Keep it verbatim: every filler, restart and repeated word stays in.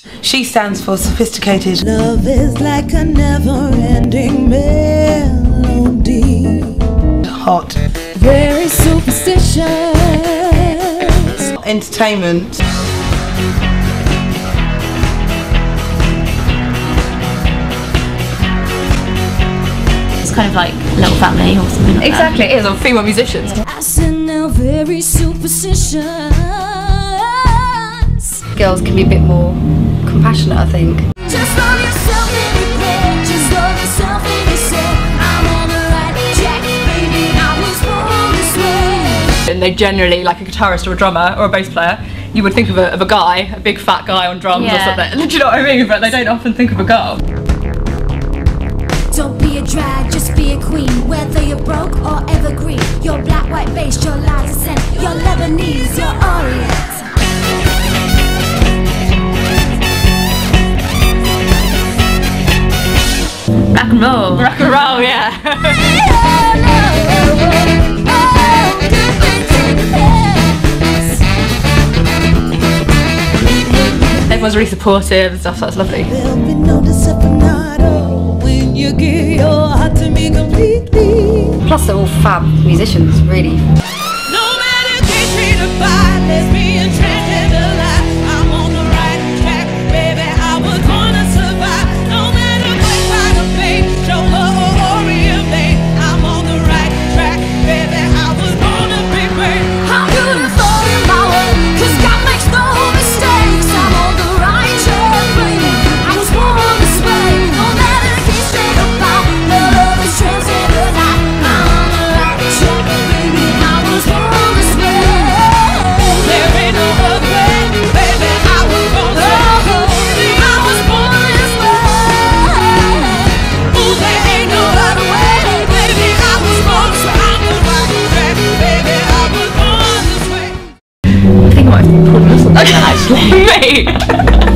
She stands for sophisticated. Love is like a never-ending melody. Hot. Very superstitious. Entertainment. It's kind of like Little Family or something like Exactly, that. it is, on female musicians. I said now very superstitious. Girls can be a bit more compassionate, I think. Just love yourself in your bed. Just love yourself in yourself. I'm on the right track, baby. I was born this way. And they generally, like a guitarist or a drummer or a bass player, you would think of a, of a guy, a big fat guy on drums Yeah. or something. Do you know what I mean? But they don't often think of a girl. Don't be a drag, just be a queen. Whether you're broke or evergreen, your black, white, beige, your lies are sent. Your Lebanese, your Orient. Rock and roll. Rock and roll, yeah. Everyone's really supportive and stuff, so that's lovely. There'll be no deceptionado when you give your heart to me completely. Plus they're all fab musicians, really. No matter get treated by lesbian, transgender life, I'm on the right track, baby. I was born to survive. No matter what kind of pain, show her or Orient vein, I'm on the right track, baby. I was born to be great. I'm beautiful in my way, 'cause God makes no mistakes. I'm on the right track, baby. I was born this way. No matter get straight about the love is transgender life, I'm on the right track, baby. I was born this way. There ain't no other way, baby. I was born this way. I was born this way. Ooh, there ain't no other way, baby. I was born this way. I'm the right track, baby. I was born this way. I think I might have pulled a muscle. Actually, me.